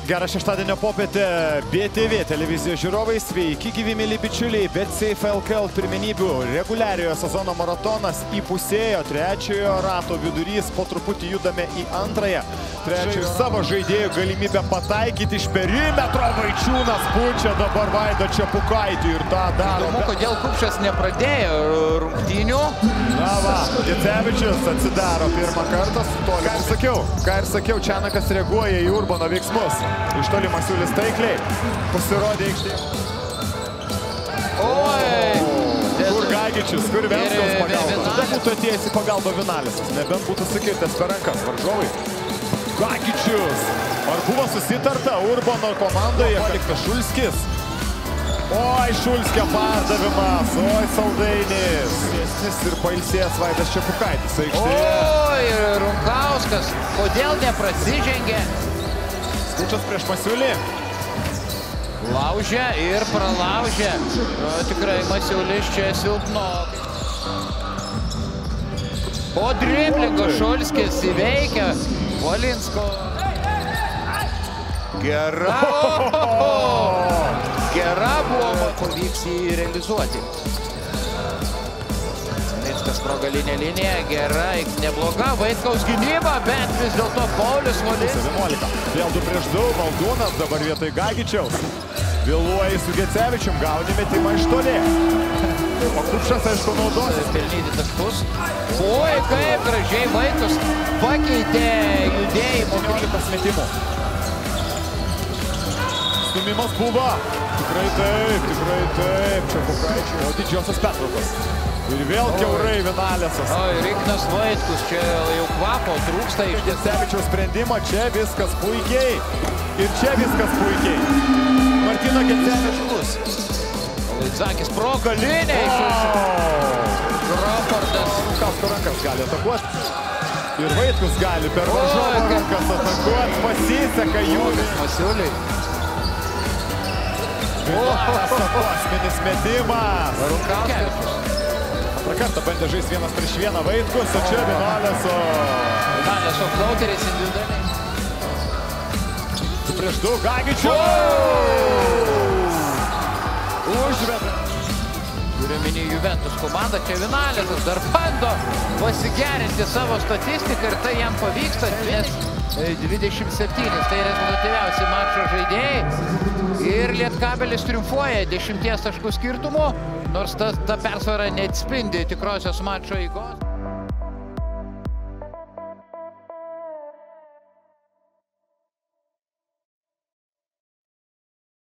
Gerą šeštadienio popietę BTV televizijos žiūrovai, sveiki gyvi mėly bičiuliai, BetSafe LKL pirmenybių reguliariojo sezono maratonas įpusėjo, trečiojo rato vidurys, po truputį judame į antrąją. Trečiojo savo žaidėjų galimybę pataikyti iš perimetro, Vaičiūnas pučia dabar Vaidą Čepukaitį ir tą daro. Įdomu, kodėl Kupšas nepradėjo rungtynių. Na va, Gecevičius atsidaro pirmą kartą su toli. Ką ir sakiau, Čianakas reaguoja į Urbano veiksmus. Iš toli Masiulis taikliai pasirodė aikštėje. Kur Gagičius, kur Venskus pagalba. Nebūtų atėjęs į pagalbą Vinalisas, nebent būtų sukirtęs per rankas varžovai. Gagičius. Ar buvo susitarta Urbano komandoje? Paliktas Šulskis. Oi, Šulskio pardavimas. Oi, Saldainis. Ir pailsėjęs Vaidas Čepukaitis aikštėje. Oi, Runkauskas. Kodėl neprasižengė? Skučas prieš Masiulį. Laužė ir pralaužė. Tikrai Masiulis čia silpno. Po driblingo Šulskis įveikia Volinsko. Gera. Gera buvo. Pavyks jį realizuoti. Sninskas pro galinę liniją. Gera, nebloga Vaitkaus gynyba, bet vis dėlto Paulius Volinskis. 11. Vėl 2 prieš 2. Maldūnas dabar vietoj Gagičiaus. Vėluoja su Gecevičium, gauni metimą iš toli. O Kupšas, aišku, naudosis. Pelnyti taškus. Oi, kaip gražiai Vaitkus pakeitė judėjimo. 19 metimų. Stumimas buvo. Tikrai taip. Čepukaičiui. O didžiosios pertraukos. Ir vėl kiaurai Vinalisas. Oi, Ignas Vaitkus, čia jau kvapo trūksta iš Gecevičiaus sprendimo. Čia viskas puikiai. Ir čia viskas puikiai. Martyno Gecevičius. Lidzakis pro galinę. Crawfordas. Rankas gali atakuoti. Ir Vaitkus gali per varžovų rankas atakuoti. Pasiseka jų. Masiuliui. Asmeninis metimas. Runkauskas. Antrą kartą bandė žaisti 1 prieš 1 Vaitkus, o čia Vinaleso. Vinaleso flauteris individualiai. 2 prieš 2 Gagičius. Užveda. Turiuomenį Juventus komanda, čia Vinalesas dar bando pasigerinti savo statistiką ir tai jam pavyksta, nes 27, tai rezultatyviausi mačo žaidėjai ir Lietkabelis triumfuoja 10 taškų skirtumu, nors ta persvara neatspindi tikrosios mačo eigos.